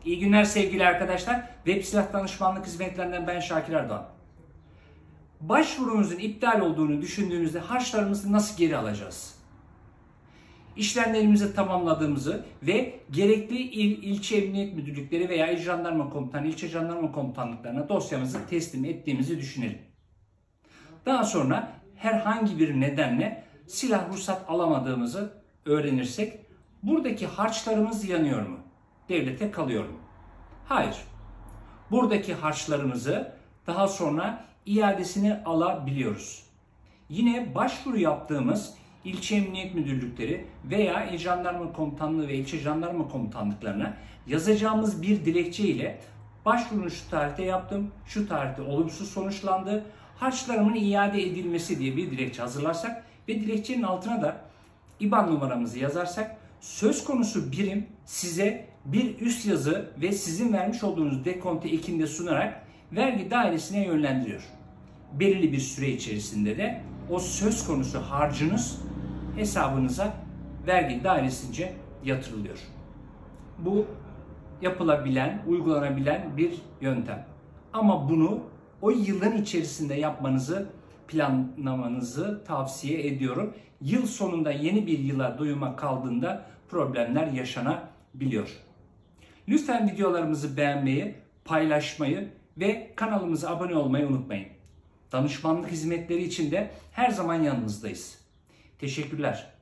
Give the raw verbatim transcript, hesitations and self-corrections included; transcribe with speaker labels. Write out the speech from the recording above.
Speaker 1: İyi günler sevgili arkadaşlar. Web Silah Danışmanlık Hizmetlerinden ben Şakir Erdoğan. Başvurumuzun iptal olduğunu düşündüğümüzde harçlarımızı nasıl geri alacağız? İşlemlerimizi tamamladığımızı ve gerekli il, ilçe emniyet müdürlükleri veya il jandarma komutanı, ilçe jandarma komutanlıklarına dosyamızı teslim ettiğimizi düşünelim. Daha sonra herhangi bir nedenle silah ruhsat alamadığımızı öğrenirsek buradaki harçlarımız yanıyor mu? Devlete kalıyor mu? Hayır. Buradaki harçlarımızı daha sonra iadesini alabiliyoruz. Yine başvuru yaptığımız ilçe emniyet müdürlükleri veya il jandarma komutanlığı ve ilçe jandarma komutanlıklarına yazacağımız bir dilekçe ile başvurunu şu tarihte yaptım, şu tarihte olumsuz sonuçlandı, harçlarımın iade edilmesi diye bir dilekçe hazırlarsak ve dilekçenin altına da İ B A N numaramızı yazarsak söz konusu birim size bir üst yazı ve sizin vermiş olduğunuz dekonte ekinde sunarak vergi dairesine yönlendiriyor. Belirli bir süre içerisinde de o söz konusu harcınız hesabınıza vergi dairesince yatırılıyor. Bu yapılabilen, uygulanabilen bir yöntem. Ama bunu o yılın içerisinde yapmanızı, planlamanızı tavsiye ediyorum. Yıl sonunda yeni bir yıla doyuma kaldığında problemler yaşanabiliyor. Lütfen videolarımızı beğenmeyi, paylaşmayı ve kanalımıza abone olmayı unutmayın. Danışmanlık hizmetleri için de her zaman yanınızdayız. Teşekkürler.